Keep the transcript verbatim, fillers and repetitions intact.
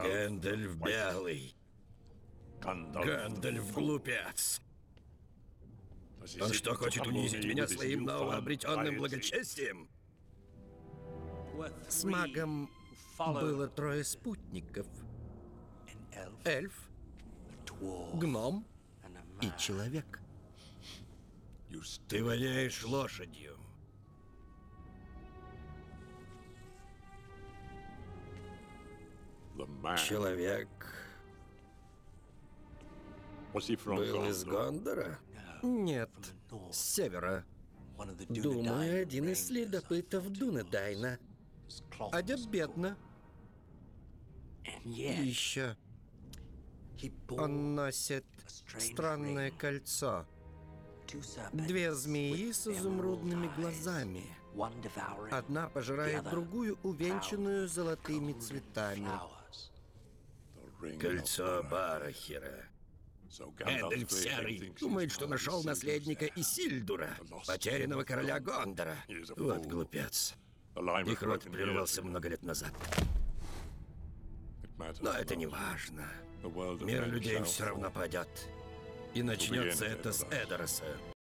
Гэндальф белый. Гэндальф глупец. Он что, хочет унизить меня своим новообретенным благочестием? С магом было трое спутников. Эльф, гном и человек. Ты воняешь лошадью. Человек был из Гондора? Нет, с севера. Думаю, один из следопытов Дунедайна. Одет бедно. И еще он носит странное кольцо. Две змеи с изумрудными глазами. Одна пожирает другую, увенчанную золотыми цветами. Кольцо Барахира. Гэндальф Серый думает, что нашел наследника Исильдура, потерянного короля Гондора. Вот глупец. Их род прервался много лет назад. Но это не важно. Мир людей все равно падет. И начнется это с Эдороса.